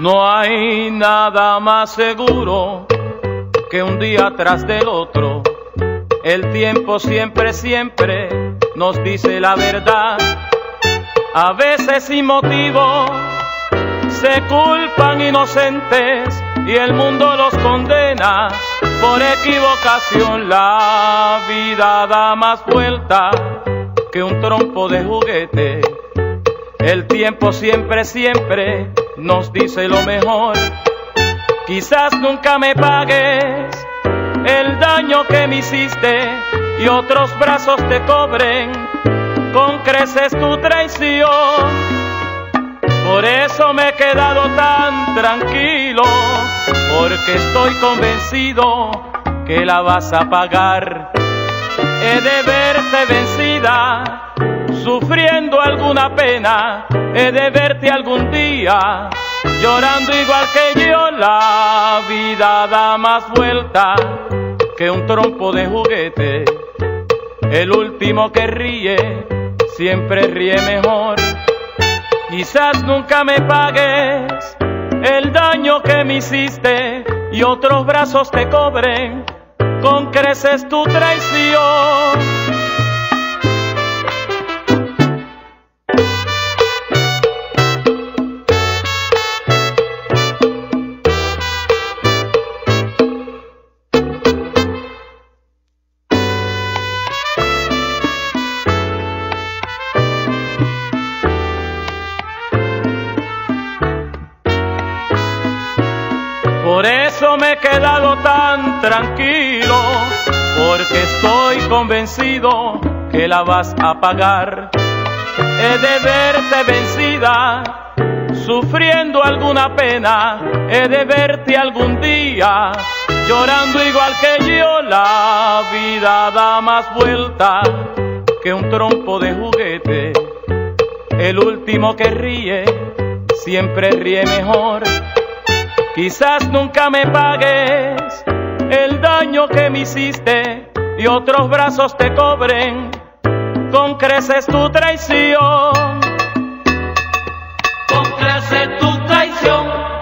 No hay nada más seguro que un día tras del otro. El tiempo siempre, siempre nos dice la verdad. A veces sin motivo se culpan inocentes y el mundo los condena por equivocación. La vida da más vuelta que un trompo de juguete. El tiempo siempre, siempre nos dice lo mejor. Quizás nunca me pagues el daño que me hiciste y otros brazos te cobren con creces tu traición. Por eso me he quedado tan tranquilo, porque estoy convencido que la vas a pagar. He de verte vencida, sufriendo alguna pena, he de verte algún día llorando igual que yo. La vida da más vuelta que un trompo de juguete. El último que ríe siempre ríe mejor. Quizás nunca me pagues el daño que me hiciste y otros brazos te cobren con creces tu traición. Por eso me he quedado tan tranquilo, porque estoy convencido que la vas a pagar. He de verte vencida, sufriendo alguna pena, he de verte algún día llorando igual que yo. La vida da más vuelta que un trompo de juguete. El último que ríe siempre ríe mejor. Quizás nunca me pagues el daño que me hiciste y otros brazos te cobren con creces tu traición. Con creces tu traición.